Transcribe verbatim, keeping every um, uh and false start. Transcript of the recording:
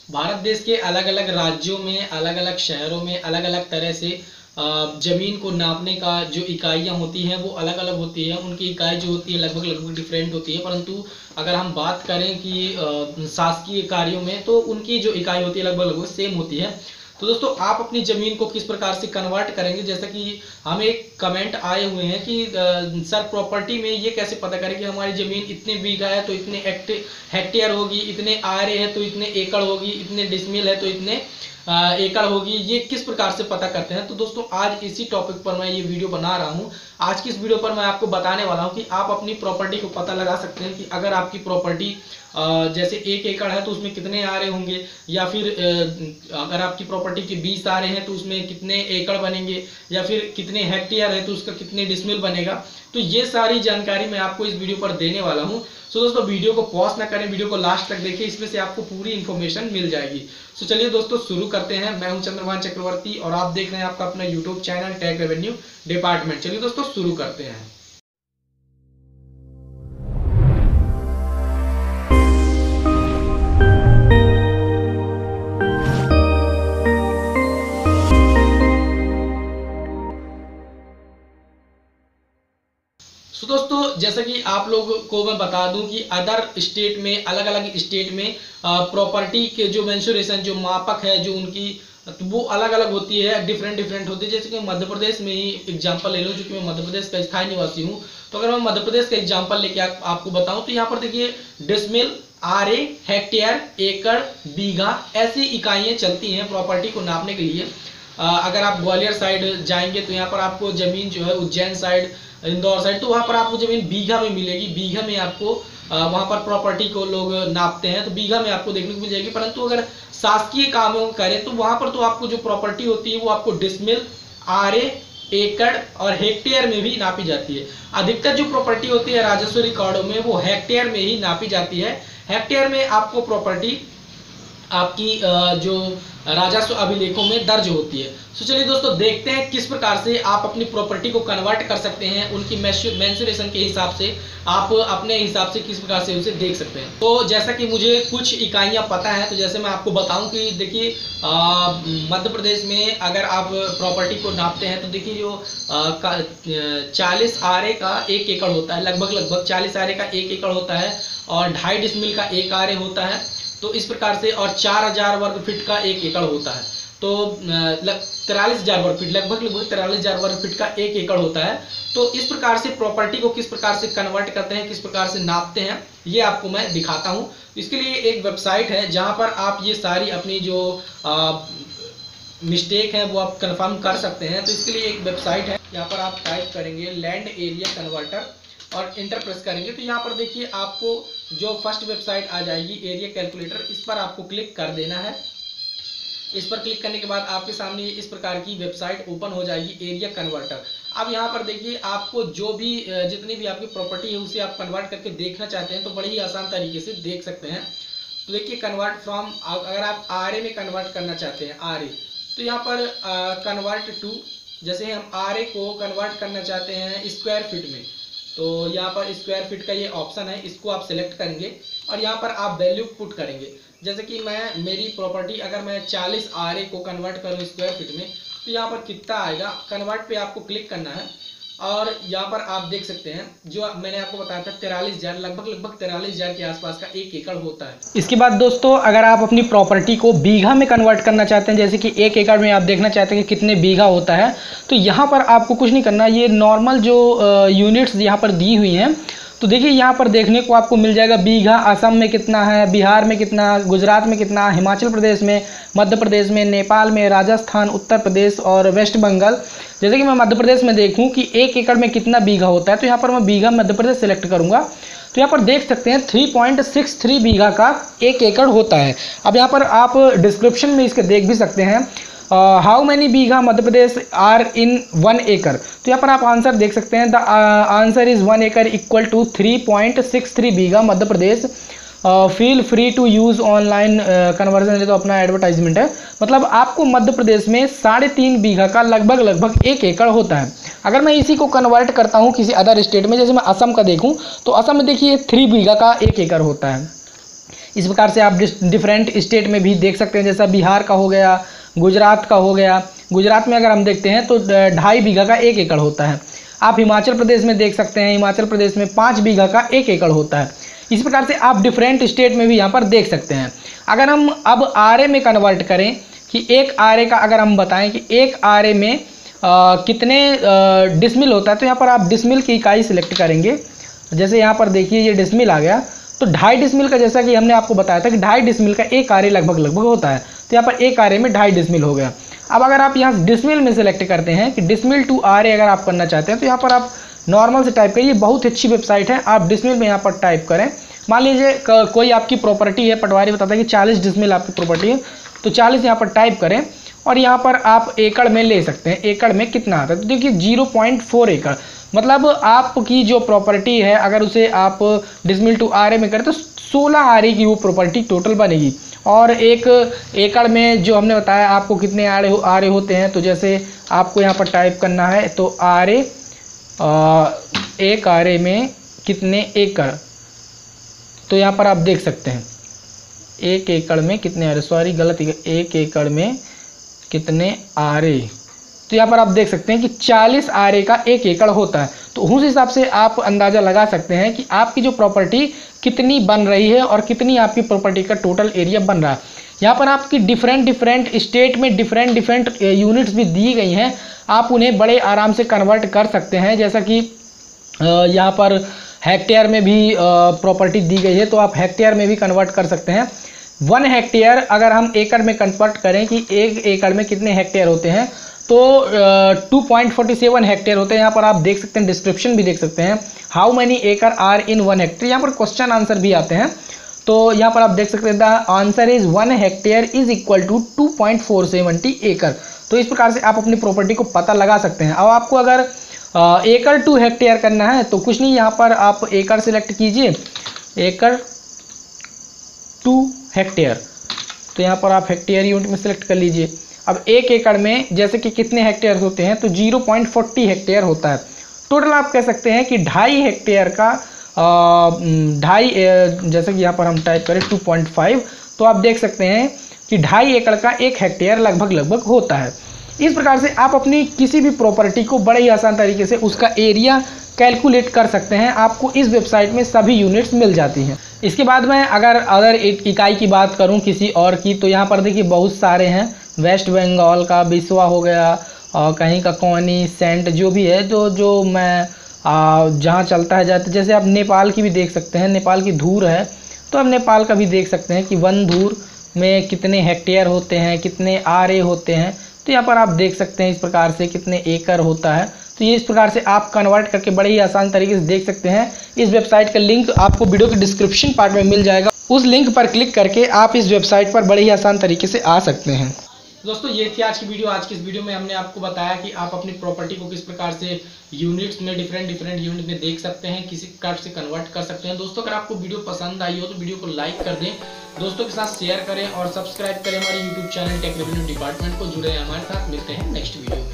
भारत देश के अलग अलग राज्यों में, अलग अलग शहरों में अलग अलग तरह से ज़मीन को नापने का जो इकाइयाँ होती हैं वो अलग अलग होती है। उनकी इकाई जो होती है लगभग लगभग डिफरेंट होती है, परंतु अगर हम बात करें कि शासकीय कार्यों में तो उनकी जो इकाई होती है लगभग लगभग सेम होती है। तो दोस्तों आप अपनी ज़मीन को किस प्रकार से कन्वर्ट करेंगे, जैसा कि हमें एक कमेंट आए हुए हैं कि सर प्रॉपर्टी में ये कैसे पता करें कि हमारी ज़मीन इतने बीघा है तो इतने हेक्टेयर होगी, इतने आरे है तो इतने एकड़ होगी, इतने डिसमिल है तो इतने एकड़ होगी, ये किस प्रकार से पता करते हैं। तो दोस्तों आज इसी टॉपिक पर मैं ये वीडियो बना रहा हूँ। आज की इस वीडियो पर मैं आपको बताने वाला हूँ कि आप अपनी प्रॉपर्टी को पता लगा सकते हैं कि अगर आपकी प्रॉपर्टी जैसे एक एकड़ है तो उसमें कितने आरे होंगे, या फिर अगर आपकी प्रॉपर्टी के बीस आरे हैं तो उसमें कितने एकड़ बनेंगे, या फिर कितने हेक्टेयर है तो उसका कितने डिसमिल बनेगा। तो ये सारी जानकारी मैं आपको इस वीडियो पर देने वाला हूँ। सो दोस्तों वीडियो को पॉज ना करें, वीडियो को लास्ट तक देखिए, इसमें से आपको पूरी इन्फॉर्मेशन मिल जाएगी। सो चलिए दोस्तों शुरू करते हैं। मैं हूं चंद्रभान चक्रवर्ती और आप देख रहे हैं आपका अपना YouTube channel tax revenue department. चलिए दोस्तों शुरू करते हैं। सो so, दोस्तों जैसा कि आप लोगों को मैं बता दूं कि अदर स्टेट में, अलग अलग स्टेट में प्रॉपर्टी के जो मेंसुरेशन, जो मापक है, जो उनकी तो वो अलग अलग होती है, डिफरेंट डिफरेंट होती है। जैसे कि मध्य प्रदेश में ही एग्जांपल ले लो, जो कि मैं मध्य प्रदेश का स्थायी निवासी हूँ। तो अगर मैं मध्य प्रदेश का एग्जांपल लेके आप, आपको बताऊं तो यहाँ पर देखिए डिसमिल, आरे, हेक्टेयर, एकड़, बीघा ऐसी इकाइयाँ चलती हैं प्रॉपर्टी को नापने के लिए। अगर आप ग्वालियर साइड जाएंगे तो यहाँ पर आपको जमीन जो है, उज्जैन साइड, इंदौर साइड, तो वहाँ पर आपको जमीन बीघा में मिलेगी। बीघा में आपको वहाँ पर प्रॉपर्टी को लोग नापते हैं तो बीघा में आपको देखने को मिल जाएगी। परंतु अगर शासकीय कामों को करें तो वहाँ पर तो आपको जो प्रॉपर्टी होती है वो आपको डिसमिल, आरे, एकड़ और हेक्टेयर में भी नापी जाती है। अधिकतर जो प्रॉपर्टी होती है राजस्व रिकॉर्डों में वो हेक्टेयर में ही नापी जाती है। हेक्टेयर में आपको प्रॉपर्टी आपकी जो राजस्व अभिलेखों में दर्ज होती है। तो चलिए दोस्तों देखते हैं किस प्रकार से आप अपनी प्रॉपर्टी को कन्वर्ट कर सकते हैं। उनकी मेंसुरेशन के हिसाब से आप अपने हिसाब से किस प्रकार से उसे देख सकते हैं। तो जैसा कि मुझे कुछ इकाइयां पता है तो जैसे मैं आपको बताऊं कि देखिए मध्य प्रदेश में अगर आप प्रॉपर्टी को नापते हैं तो देखिए जो चालीस आरे का एक एकड़ होता है, लगभग लगभग चालीस आरे का एक एकड़ होता है और ढाई डिसमिल का एक आरे होता है। तो इस प्रकार से और चार हजार वर्ग फीट का एक एकड़ होता है, तो तिरालीस हजार वर्ग फीट, लगभग लगभग तिरालीस हजार वर्ग फीट का एक एकड़ होता है। तो इस प्रकार से प्रॉपर्टी को किस प्रकार से कन्वर्ट करते हैं, किस प्रकार से नापते हैं, ये आपको मैं दिखाता हूँ। इसके लिए एक वेबसाइट है जहाँ पर आप ये सारी अपनी जो मिस्टेक है वो आप कंफर्म कर सकते हैं। तो इसके लिए एक वेबसाइट है, यहाँ पर आप टाइप करेंगे लैंड एरिया कन्वर्टर और इंटर प्रेस करेंगे तो यहाँ पर देखिए आपको जो फर्स्ट वेबसाइट आ जाएगी एरिया कैलकुलेटर, इस पर आपको क्लिक कर देना है। इस पर क्लिक करने के बाद आपके सामने इस प्रकार की वेबसाइट ओपन हो जाएगी, एरिया कन्वर्टर। अब यहाँ पर देखिए आपको जो भी जितनी भी आपकी प्रॉपर्टी है उसे आप कन्वर्ट करके देखना चाहते हैं तो बड़े ही आसान तरीके से देख सकते हैं। तो देखिए कन्वर्ट फ्रॉम, अगर आप आरे में कन्वर्ट करना चाहते हैं आरे, तो यहाँ पर कन्वर्ट टू, जैसे हम आरे को कन्वर्ट करना चाहते हैं स्क्वायर फीट में, तो यहाँ पर स्क्वायर फीट का ये ऑप्शन है, इसको आप सिलेक्ट करेंगे और यहाँ पर आप वैल्यू पुट करेंगे। जैसे कि मैं मेरी प्रॉपर्टी अगर मैं चालीस आरे को कन्वर्ट करूँ स्क्वायर फीट में तो यहाँ पर कितना आएगा, कन्वर्ट पे आपको क्लिक करना है और यहाँ पर आप देख सकते हैं जो मैंने आपको बताया था तिरालीस हजार, लगभग लगभग तिरालीस हजार के आसपास का एक एकड़ होता है। इसके बाद दोस्तों अगर आप अपनी प्रॉपर्टी को बीघा में कन्वर्ट करना चाहते हैं, जैसे कि एक एकड़ में आप देखना चाहते हैं कि कितने बीघा होता है, तो यहाँ पर आपको कुछ नहीं करना, ये नॉर्मल जो यूनिट्स यहाँ पर दी हुई हैं तो देखिए यहाँ पर देखने को आपको मिल जाएगा बीघा असम में कितना है, बिहार में कितना, गुजरात में कितना, हिमाचल प्रदेश में, मध्य प्रदेश में, नेपाल में, राजस्थान, उत्तर प्रदेश और वेस्ट बंगाल। जैसे कि मैं मध्य प्रदेश में देखूं कि एक एकड़ में कितना बीघा होता है तो यहाँ पर मैं बीघा मध्य प्रदेश सेलेक्ट करूँगा तो यहाँ पर देख सकते हैं three point six three bigha का एक एकड़ होता है। अब यहाँ पर आप डिस्क्रिप्शन में इसके देख भी सकते हैं how many bigha Madhya Pradesh are in one एकड़, तो यहाँ पर आप आंसर देख सकते हैं द आंसर इज वन एकड़ equal to three point six three bigha Madhya Pradesh. Feel free to use online conversion, ये तो अपना एडवर्टाइजमेंट है। मतलब आपको मध्य प्रदेश में साढ़े तीन बीघा का लगभग लगभग एक एकड़ होता है। अगर मैं इसी को कन्वर्ट करता हूँ किसी अदर स्टेट में, जैसे मैं असम का देखूँ तो असम में देखिए थ्री बीघा का एक एकड़ होता है। इस प्रकार से आप डिफरेंट स्टेट में भी देख सकते हैं, जैसा बिहार का हो गया, गुजरात का हो गया। गुजरात में अगर हम देखते हैं तो ढाई बीघा का एक एकड़ होता है। आप हिमाचल प्रदेश में देख सकते हैं, हिमाचल प्रदेश में पाँच बीघा का एक एकड़ होता है। इस प्रकार से आप डिफरेंट स्टेट में भी यहाँ पर देख सकते हैं। अगर हम अब आरे में कन्वर्ट करें कि एक आरे का अगर हम बताएं कि एक आरे में आ, कितने डिसमिल होता है, तो यहाँ पर आप डिसमिल की इकाई सिलेक्ट करेंगे। जैसे यहाँ पर देखिए ये डिसमिल आ गया, तो ढाई डिसमिल का, जैसा कि हमने आपको बताया था कि ढाई डिसमिल का एक आरे लगभग लगभग होता है, तो यहाँ पर एक आरे में ढाई डिसमिल हो गया। अब अगर आप यहाँ डिसमिल में सिलेक्ट करते हैं कि डिसमिल टू आरे अगर आप करना चाहते हैं, तो यहाँ पर आप नॉर्मल से टाइप करिए। बहुत अच्छी वेबसाइट है, आप डिसमिल में यहाँ पर टाइप करें। मान लीजिए कोई आपकी प्रॉपर्टी है, पटवारी बताता है कि चालीस डिसमिल आपकी प्रॉपर्टी है, तो चालीस यहाँ पर टाइप करें और यहाँ पर आप एकड़ में ले सकते हैं, एकड़ में कितना आता है। तो देखिए ज़ीरो पॉइंट फोर एकड़, मतलब आपकी जो प्रॉपर्टी है अगर उसे आप डिसमिल टू आरे में करें तो सोलह आरे की वो प्रॉपर्टी टोटल बनेगी। और एक एकड़ में जो हमने बताया आपको कितने आरे हो, आरे होते हैं, तो जैसे आपको यहाँ पर टाइप करना है तो आरे, एक आरे में कितने एकड़, तो यहाँ पर आप देख सकते हैं एक एकड़ में कितने आरे, सॉरी गलत, एक एकड़ में कितने आरे, तो यहाँ पर आप देख सकते हैं कि चालीस आरे का एक एकड़ होता है। तो उस हिसाब से आप अंदाज़ा लगा सकते हैं कि आपकी जो प्रॉपर्टी कितनी बन रही है और कितनी आपकी प्रॉपर्टी का टोटल एरिया बन रहा है। यहाँ पर आपकी डिफरेंट डिफरेंट स्टेट में डिफरेंट डिफरेंट यूनिट्स भी दी गई हैं, आप उन्हें बड़े आराम से कन्वर्ट कर सकते हैं। जैसा कि यहाँ पर हेक्टेयर में भी प्रॉपर्टी दी गई है, तो आप हेक्टेयर में भी कन्वर्ट कर सकते हैं। वन हेक्टेयर अगर हम एकड़ में कन्वर्ट करें कि एक एकड़ में कितने हेक्टेयर होते हैं, तो two point four seven hectare होते हैं। यहाँ पर आप देख सकते हैं, डिस्क्रिप्शन भी देख सकते हैं, हाउ मैनी एकड़ आर इन वन हेक्टेयर, यहाँ पर क्वेश्चन आंसर भी आते हैं। तो यहाँ पर आप देख सकते हैं the answer is one hectare is equal to two point four seventy एकड़। तो इस प्रकार से आप अपनी प्रॉपर्टी को पता लगा सकते हैं। अब आपको अगर एकड़ टू हेक्टेयर करना है तो कुछ नहीं, यहाँ पर आप एकड़ सिलेक्ट कीजिए, एकड़ टू हेक्टेयर, तो यहाँ पर आप हेक्टेयर यूनिट में सिलेक्ट कर लीजिए। अब एक एकड़ में जैसे कि कितने हेक्टेयर होते हैं, तो zero point four zero hectare होता है। टोटल आप कह सकते हैं कि ढाई हेक्टेयर का ढाई, जैसे कि यहाँ पर हम टाइप करें टू पॉइंट फाइव, तो आप देख सकते हैं कि ढाई एकड़ का एक हेक्टेयर लगभग लगभग होता है। इस प्रकार से आप अपनी किसी भी प्रॉपर्टी को बड़े ही आसान तरीके से उसका एरिया कैलकुलेट कर सकते हैं। आपको इस वेबसाइट में सभी यूनिट्स मिल जाती हैं। इसके बाद में अगर अगर एक इकाई की बात करूं किसी और की, तो यहाँ पर देखिए बहुत सारे हैं, वेस्ट बंगाल का बिस्वा हो गया और कहीं का कौनी, सेंट, जो भी है, जो जो मैं जहाँ चलता है जाते। जैसे आप नेपाल की भी देख सकते हैं, नेपाल की धूर है, तो आप नेपाल का भी देख सकते हैं कि वन धूर में कितने हेक्टेयर होते हैं, कितने आरे होते हैं। तो यहाँ पर आप देख सकते हैं इस प्रकार से कितने एकड़ होता है। तो ये इस प्रकार से आप कन्वर्ट करके बड़े ही आसान तरीके से देख सकते हैं। इस वेबसाइट का लिंक आपको वीडियो के डिस्क्रिप्शन पार्ट में मिल जाएगा, उस लिंक पर क्लिक करके आप इस वेबसाइट पर बड़े ही आसान तरीके से आ सकते हैं। दोस्तों ये थी आज की वीडियो। आज की इस वीडियो में हमने आपको बताया कि आप अपनी प्रॉपर्टी को किस प्रकार से यूनिट्स में डिफरेंट डिफरेंट यूनिट में देख सकते हैं, किसी कार्ड से कन्वर्ट कर सकते हैं। दोस्तों अगर आपको वीडियो पसंद आई हो तो वीडियो को लाइक कर दें, दोस्तों के साथ शेयर करें और सब्सक्राइब करें हमारे YouTube channel tech revenue department को। जुड़े हैं हमारे साथ, मिलते हैं नेक्स्ट वीडियो।